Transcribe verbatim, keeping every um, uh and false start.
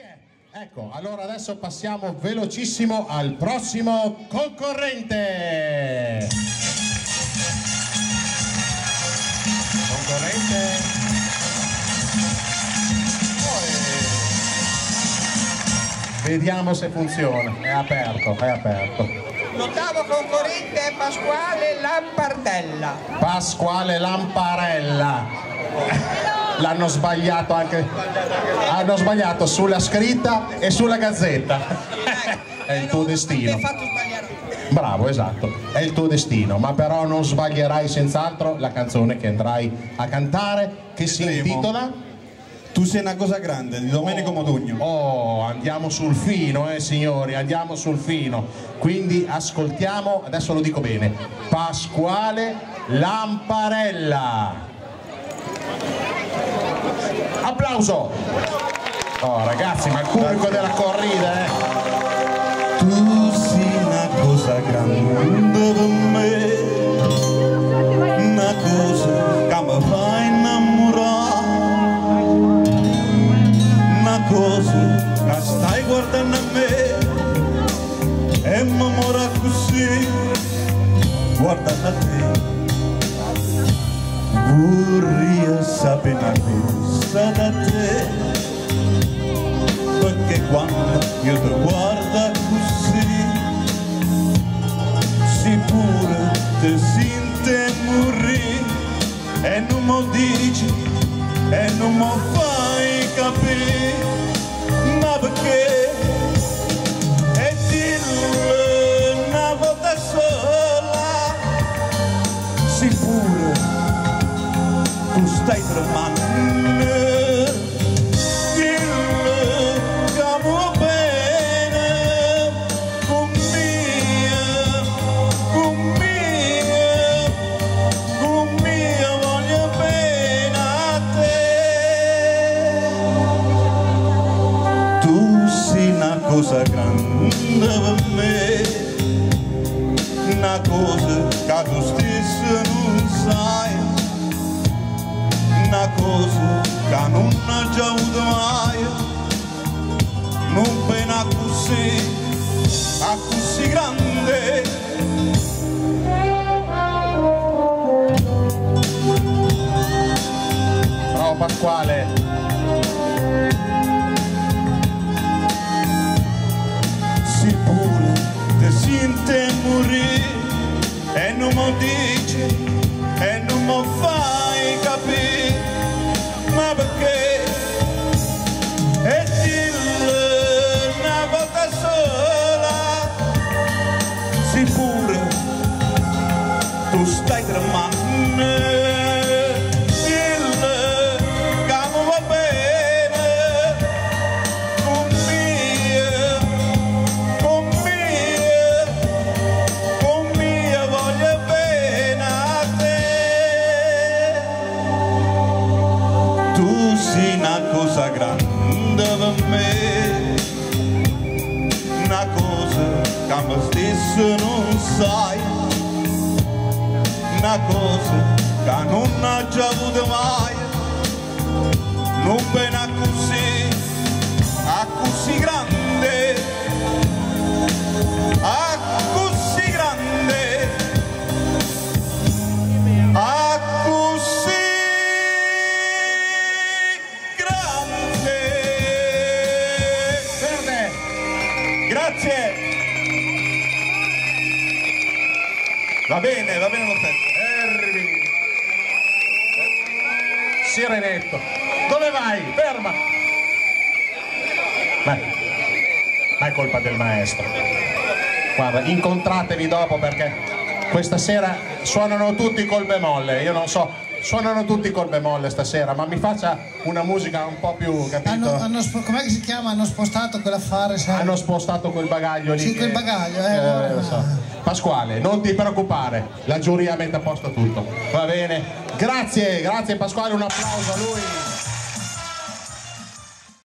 Grazie. Ecco, allora adesso passiamo velocissimo al prossimo concorrente. Concorrente. Poi... Vediamo se funziona. È aperto, è aperto. L'ottavo concorrente è Pasquale Lampardella. Pasquale Lamparella. L'hanno sbagliato anche. Hanno sbagliato sulla scritta e sulla gazzetta. È il tuo destino. Bravo, esatto, è il tuo destino, ma però non sbaglierai senz'altro la canzone che andrai a cantare, che si intitola Tu sei una cosa grande, di Domenico Modugno. Oh, andiamo sul fino, eh signori, andiamo sul fino. Quindi ascoltiamo, adesso lo dico bene, Pasquale Lamparella. Applauso! Oh ragazzi, ma il pubblico della corrida, eh! Tu sei una cosa grande per me, una cosa che mi fa innamorare, una cosa che stai guardando a me e mi mora così guardando a te. Vorrei sapere una cosa da te, perché quando io ti guardo così sicuro ti sente morire e non mi dici e non mi fai capire, ma perché? E dillo una volta sola, sicuro tu stai tremando. Una cosa grande per me, una cosa che tu stesso non sai, una cosa che non ho già avuto mai, non pena così, a così grande. Bravo Pasquale. Ti sente morire e non mi dici e non mi fai capire, ma perché? E dillo una volta sola, sicuro tu stai tremando. Tu sei una cosa grande per me, una cosa che me stesso non sai, una cosa che non ho già avuto mai, non pena così, a così grande, a così grande, a così. Grazie! Va bene, va bene lo stesso. Erbi. Sirenetto. Dove vai? Ferma! Ma, ma è colpa del maestro. Guarda, incontratevi dopo perché questa sera suonano tutti col bemolle. Io non so, suonano tutti col bemolle stasera, ma mi faccia una musica un po' più, capito? Hanno, hanno com'è che si chiama? Hanno spostato quell'affare, sai? Hanno spostato quel bagaglio lì. Sì, che... quel bagaglio, eh. eh lo so. Pasquale, non ti preoccupare, la giuria mette a posto tutto. Va bene? Grazie, grazie Pasquale, un applauso a lui.